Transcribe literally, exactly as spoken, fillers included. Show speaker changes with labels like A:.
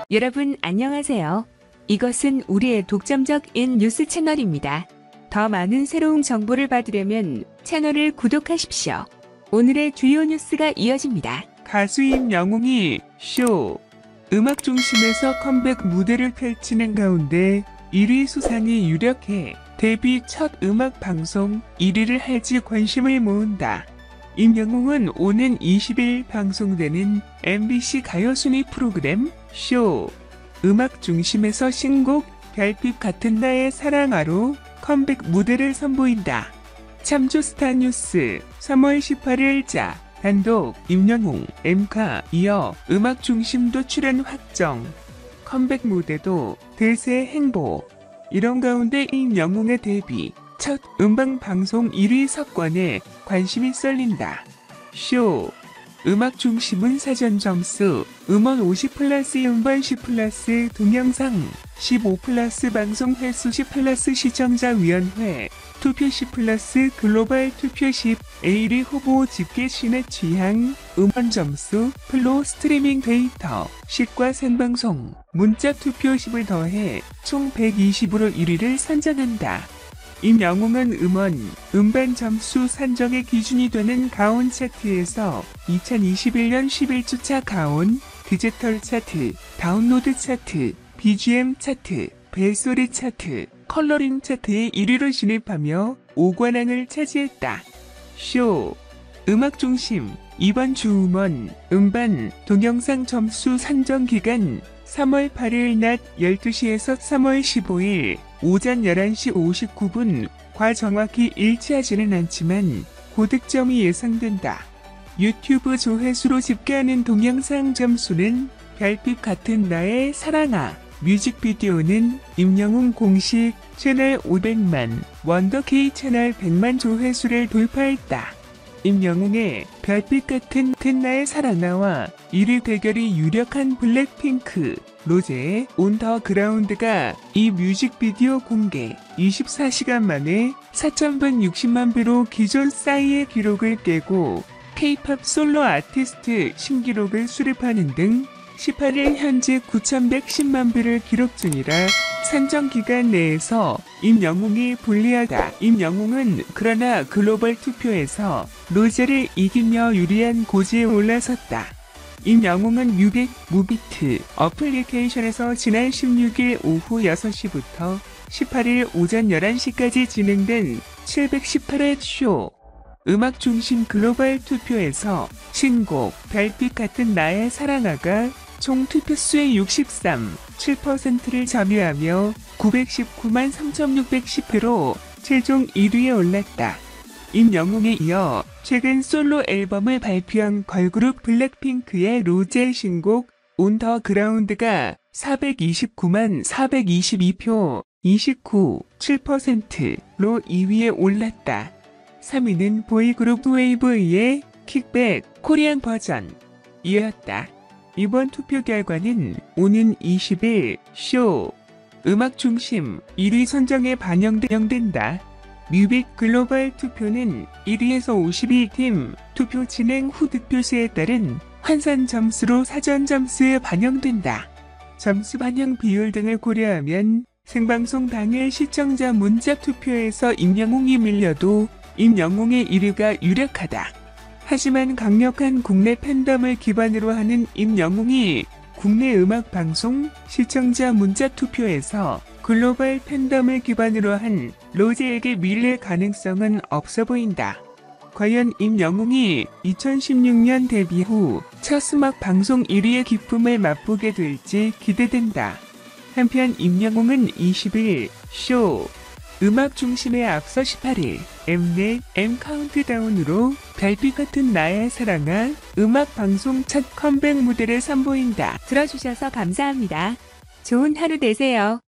A: 여러분 안녕하세요. 이것은 우리의 독점적인 뉴스 채널입니다. 더 많은 새로운 정보를 받으려면 채널을 구독하십시오. 오늘의 주요 뉴스가 이어집니다.
B: 가수 임영웅이 쇼 음악 중심에서 컴백 무대를 펼치는 가운데 일 위 수상이 유력해 데뷔 첫 음악 방송 일 위를 할지 관심을 모은다. 임영웅은 오는 이십 일 방송되는 엠비씨 가요순위 프로그램 쇼 음악 중심에서 신곡 별빛 같은 나의 사랑아로 컴백 무대를 선보인다. 참조 스타뉴스 삼월 십팔일자 단독 임영웅 엠카 이어 음악 중심도 출연 확정. 컴백 무대도 대세 행보. 이런 가운데 임영웅의 데뷔 첫 음방 방송 일 위 석권에 관심이 쏠린다. 쇼 음악 중심은 사전 점수 음원 오십 플러스 음반 십 플러스 동영상 십오 플러스 방송 횟수 십 플러스 시청자위원회 투표 십 플러스 글로벌 투표 십 일 위 후보 집계 신의 취향 음원 점수 플로 스트리밍 데이터 십과 생방송 문자 투표 십을 더해 총 백이십으로 일 위를 선정한다. 임영웅은 음원, 음반 점수 산정의 기준이 되는 가온 차트에서 이천이십일년 십일 주차 가온, 디지털 차트, 다운로드 차트, 비지엠 차트, 벨소리 차트, 컬러링 차트에 일 위로 진입하며 오 관왕을 차지했다. 쇼 음악 중심 이번 주 음원, 음반, 동영상 점수 산정 기간 삼월 팔일 낮 열두 시에서 삼월 십오일 오전 열한 시 오십구 분과 정확히 일치하지는 않지만 고득점이 예상된다. 유튜브 조회수로 집계하는 동영상 점수는 별빛 같은 나의 사랑아 뮤직비디오는 임영웅 공식 채널 오백만, 원더케이 채널 백만 조회수를 돌파했다. 임영웅의 별빛 같은 나의 사랑아와 일 위 대결이 유력한 블랙핑크, 로제의 온 더 그라운드가 이 뮤직비디오 공개 이십사 시간 만에 사천 백육십만 뷰로 기존 싸이의 기록을 깨고 케이팝 솔로 아티스트 신기록을 수립하는 등 십팔일 현재 구천백십만 뷰를 기록 중이라 산정 기간 내에서 임영웅이 불리하다. 임영웅은 그러나 글로벌 투표에서 로제를 이기며 유리한 고지에 올라섰다. 임영웅은 뮤빅 무비트 어플리케이션에서 지난 십육일 오후 여섯 시부터 십팔일 오전 열한 시까지 진행된 칠백십팔 회 쇼 음악 중심 글로벌 투표에서 신곡 별빛 같은 나의 사랑아가 총 투표수의 육십삼 점 칠 퍼센트를 점유하며 구백십구만 삼천육백십 표로 최종 일 위에 올랐다. 임영웅에 이어 최근 솔로 앨범을 발표한 걸그룹 블랙핑크의 로제 신곡 온 더 그라운드가 사백이십구만 사백이십이 표 이십구 점 칠 퍼센트로 이 위에 올랐다. 삼 위는 보이그룹 웨이브의 킥백 코리안 버전이었다. 이번 투표 결과는 오는 이십 일 쇼 음악 중심 일 위 선정에 반영된다. 뮤빅 글로벌 투표는 일 위에서 오십이 팀 투표 진행 후 득표수에 따른 환산 점수로 사전 점수에 반영된다. 점수 반영 비율 등을 고려하면 생방송 당일 시청자 문자 투표에서 임영웅이 밀려도 임영웅의 일 위가 유력하다. 하지만 강력한 국내 팬덤을 기반으로 하는 임영웅이 국내 음악 방송 시청자 문자 투표에서 글로벌 팬덤을 기반으로 한 로제에게 밀릴 가능성은 없어 보인다. 과연 임영웅이 이천십육년 데뷔 후 첫 음악 방송 일 위의 기쁨을 맛보게 될지 기대된다. 한편 임영웅은 이십 일 쇼 음악 중심에 앞서 십팔일 엠넷 M 카운트다운으로 별빛 같은 나의 사랑아 음악 방송 첫 컴백 무대를 선보인다.
A: 들어주셔서 감사합니다. 좋은 하루 되세요.